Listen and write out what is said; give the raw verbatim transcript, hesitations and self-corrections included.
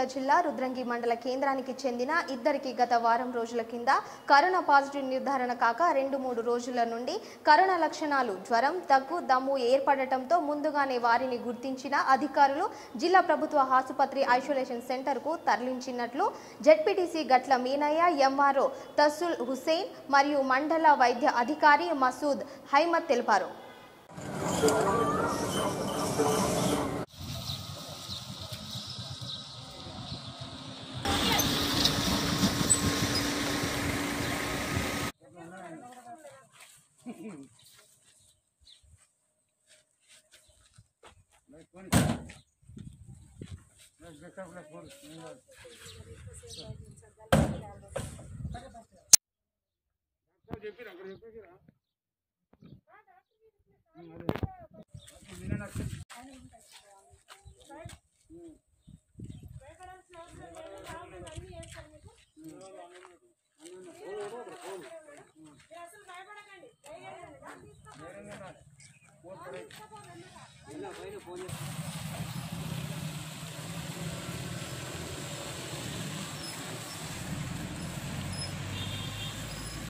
సిరిసిల్ల జిల్లా రుద్రంగి మండల కేంద్రానికి చెందిన ఇద్దరికి గత వారం రోజుల కింద కరోనా పాజిటివ్ నిర్ధారణ కాక రెండు మూడు రోజుల నుండి కరోనా లక్షణాలు జ్వరం దగ్గు దమ్ము ఏర్పడటంతో ముందుగానే వారిని గుర్తించిన అధికారులు జిల్లా ప్రభుత్వ ఆసుపత్రి ఐసోలేషన్ సెంటర్కు తరలించినట్లు జెడ్పీటీసీ గట్ల మీనయ్య, ఎంఆర్ఓ తస్సుల్ హుసేన్ మరియు మండల వైద్య అధికారి మసూద్ హైమత్ తెలిపారు. ఫోన్